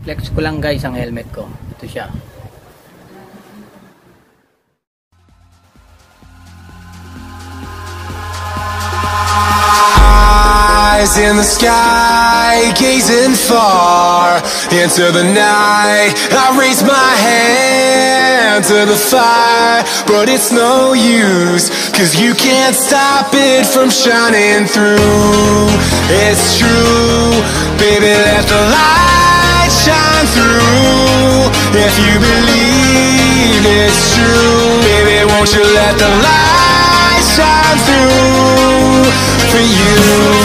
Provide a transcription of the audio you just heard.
Flex ko lang guys ang helmet ko. Ito siya. Eyes in the sky, gazing far into the night. I raise my hand to the fire, but it's no use, 'cause you can't stop it from shining through. It's true, baby, let the light shine through. If you believe it's true, baby, won't you let the light shine through for you?